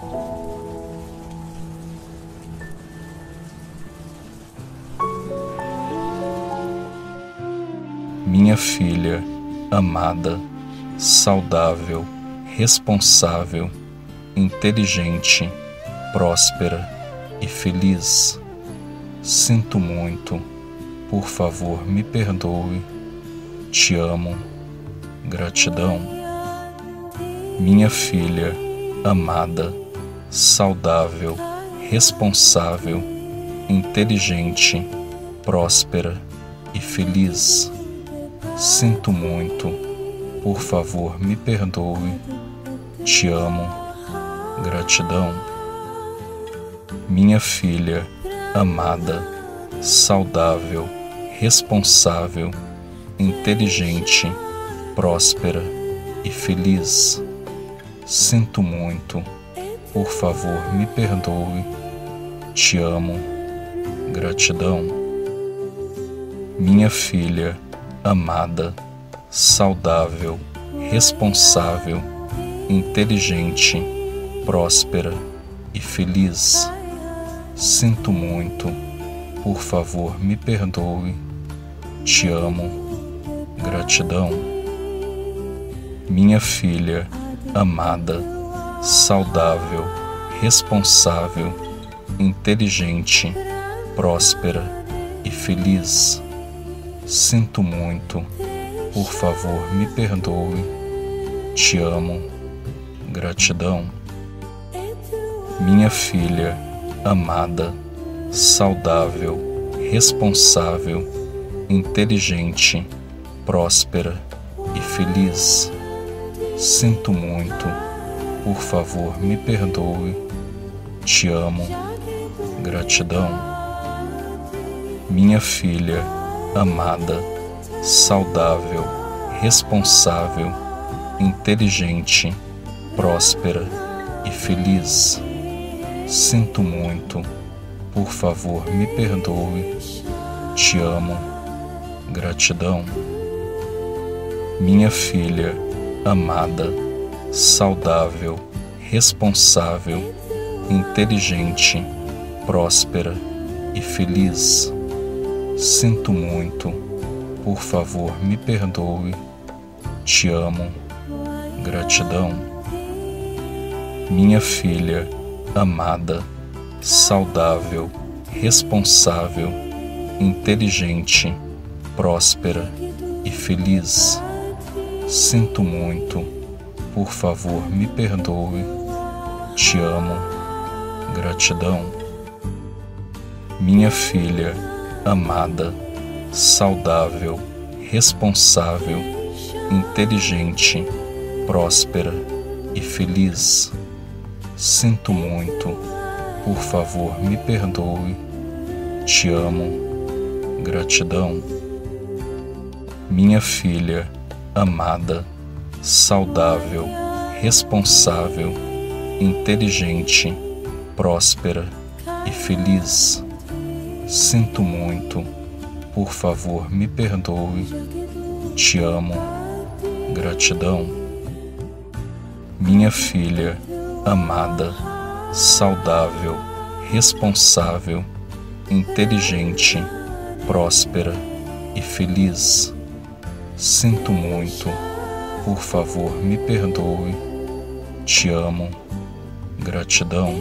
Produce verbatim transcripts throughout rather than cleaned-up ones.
Minha filha amada, saudável, responsável, inteligente, próspera e feliz. Sinto muito, por favor, me perdoe. Te amo. Gratidão. Minha filha amada, saudável, responsável, inteligente, próspera e feliz. Sinto muito, por favor, me perdoe. Te amo. Gratidão. Minha filha amada, saudável, responsável, inteligente, próspera e feliz. Sinto muito, por favor, me perdoe. Te amo. Gratidão. Minha filha amada, saudável, responsável, inteligente, próspera e feliz. Sinto muito, por favor, me perdoe. Te amo. Gratidão. Minha filha amada, saudável, responsável, inteligente, próspera e feliz. Sinto muito, por favor, me perdoe. Te amo. Gratidão. Minha filha amada, saudável, responsável, inteligente, próspera e feliz. Sinto muito, por favor, me perdoe. Te amo. Gratidão. Minha filha amada, saudável, responsável, inteligente, próspera e feliz. Sinto muito, por favor, me perdoe. Te amo. Gratidão. Minha filha amada, saudável, responsável, inteligente, próspera e feliz. Sinto muito, por favor, me perdoe. Te amo. Gratidão. Minha filha amada, saudável, responsável, inteligente, próspera e feliz. Sinto muito, por favor, me perdoe. Te amo. Gratidão. Minha filha amada, saudável, responsável, inteligente, próspera e feliz. Sinto muito, por favor, me perdoe. Te amo. Gratidão. Minha filha amada, saudável, responsável, inteligente, próspera e feliz. Sinto muito, por favor, me perdoe. Te amo. Gratidão. Minha filha amada, saudável, responsável, inteligente, próspera e feliz. Sinto muito, por favor, me perdoe. Te amo. Gratidão.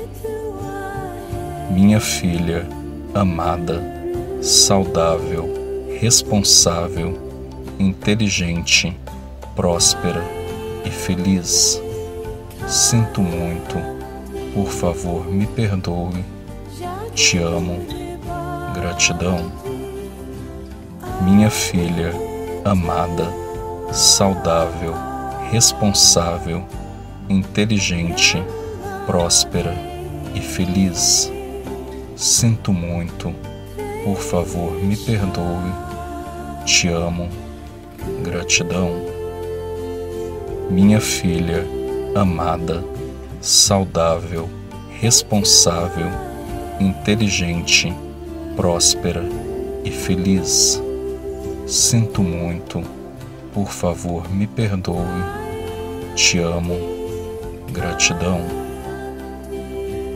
Minha filha amada, saudável, responsável, inteligente, próspera e feliz. Sinto muito, por favor, me perdoe. Te amo. Gratidão. Minha filha amada, saudável, responsável, inteligente, próspera e feliz. Sinto muito, por favor, me perdoe. Te amo. Gratidão. Minha filha amada, saudável, responsável, inteligente, próspera e feliz. Sinto muito, por favor, me perdoe. Te amo. Gratidão.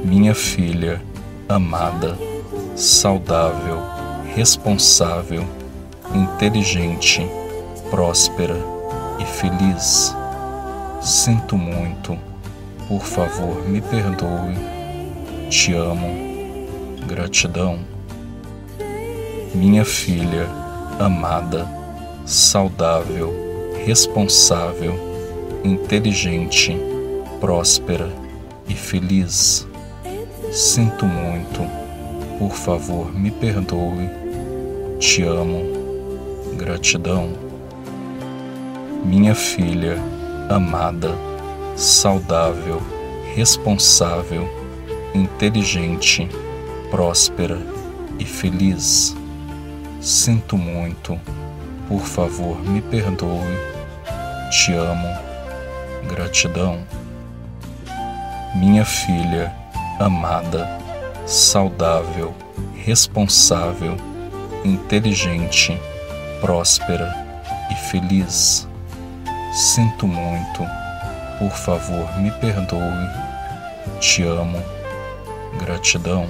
Minha filha amada, saudável, responsável, inteligente, próspera e feliz. Sinto muito, por favor, me perdoe. Te amo. Gratidão. Minha filha amada, saudável, responsável, inteligente, próspera e feliz. Sinto muito, por favor, me perdoe. Te amo. Gratidão. Minha filha amada, saudável, responsável, inteligente, próspera e feliz. Sinto muito, por favor, me perdoe. Te amo. Gratidão. Minha filha amada, saudável, responsável, inteligente, próspera e feliz. Sinto muito, por favor, me perdoe. Te amo. Gratidão.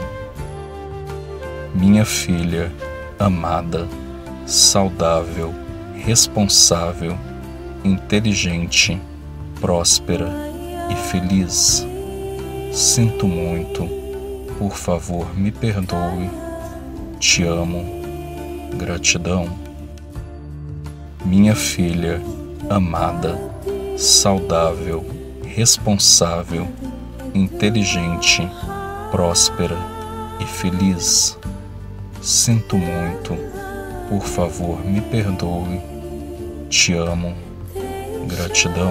Minha filha amada, saudável, responsável, inteligente, próspera e feliz. Sinto muito, por favor, me perdoe. Te amo. Gratidão. Minha filha amada, saudável, responsável, inteligente, próspera e feliz. Sinto muito, por favor, me perdoe. Te amo. Gratidão.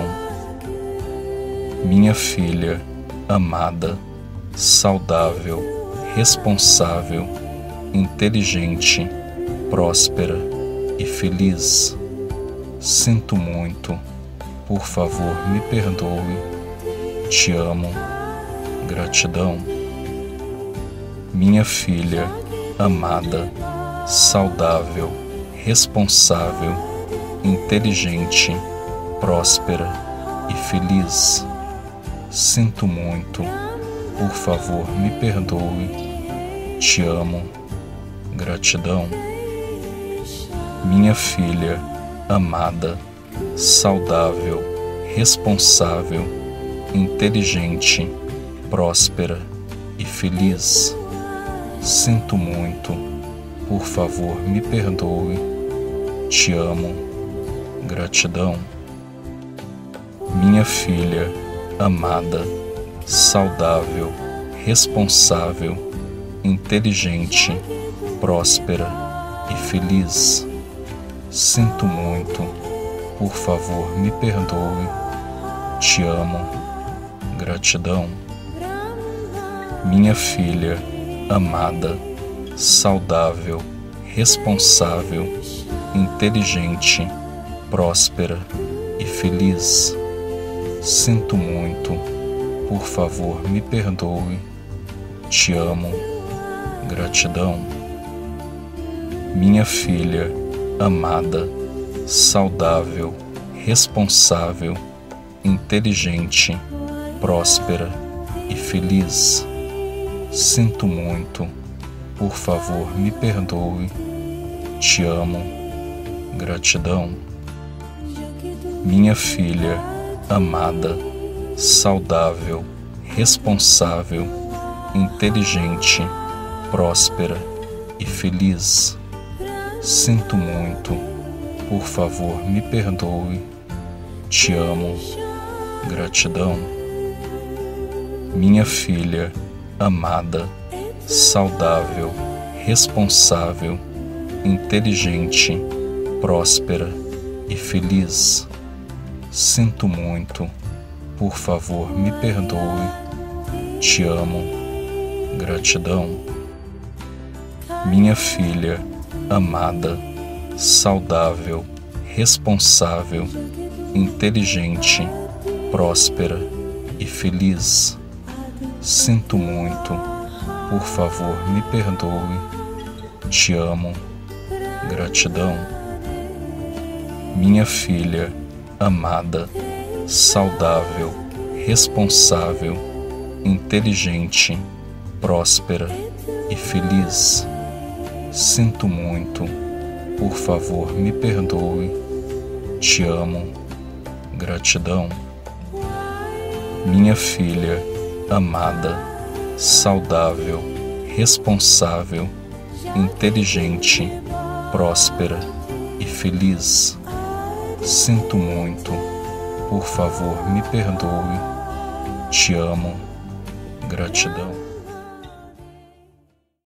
Minha filha amada, saudável, responsável, inteligente, próspera e feliz. Sinto muito, por favor, me perdoe. Te amo. Gratidão. Minha filha amada, saudável, responsável, inteligente, próspera e feliz. Sinto muito, por favor, me perdoe. Te amo. Gratidão. Minha filha amada, saudável, responsável, inteligente, próspera e feliz. Sinto muito, por favor, me perdoe. Te amo. Gratidão. Minha filha amada, saudável, responsável, inteligente, próspera e feliz. Sinto muito, por favor, me perdoe. Te amo. Gratidão. Minha filha amada, saudável, responsável, inteligente, próspera e feliz. Sinto muito, por favor, me perdoe. Te amo. Gratidão. Minha filha amada, saudável, responsável, inteligente, próspera e feliz. Sinto muito, por favor, me perdoe. Te amo. Gratidão. Minha filha amada, saudável, responsável, inteligente, próspera e feliz. Sinto muito, por favor, me perdoe. Te amo. Gratidão. Minha filha amada, saudável, responsável, inteligente, próspera e feliz. Sinto muito, por favor, me perdoe. Te amo. Gratidão. Minha filha amada, saudável, responsável, inteligente, próspera e feliz. Sinto muito, por favor, me perdoe. Te amo. Gratidão. Minha filha amada, saudável, responsável, inteligente, próspera e feliz. Sinto muito, por favor, me perdoe. Te amo, gratidão. Minha filha amada, saudável, responsável, inteligente, próspera e feliz. Sinto muito, por favor, me perdoe. Te amo, gratidão.